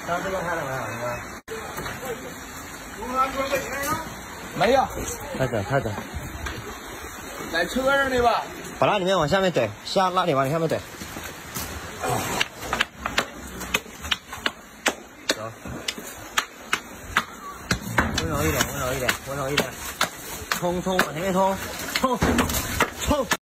当这个看了没有？ 没有。 太整太整。 在车上的吧？ 把那里面往下面怼，拉里往下面怼。走。温柔一点，温柔一点，温柔一点。冲，往前面冲，冲。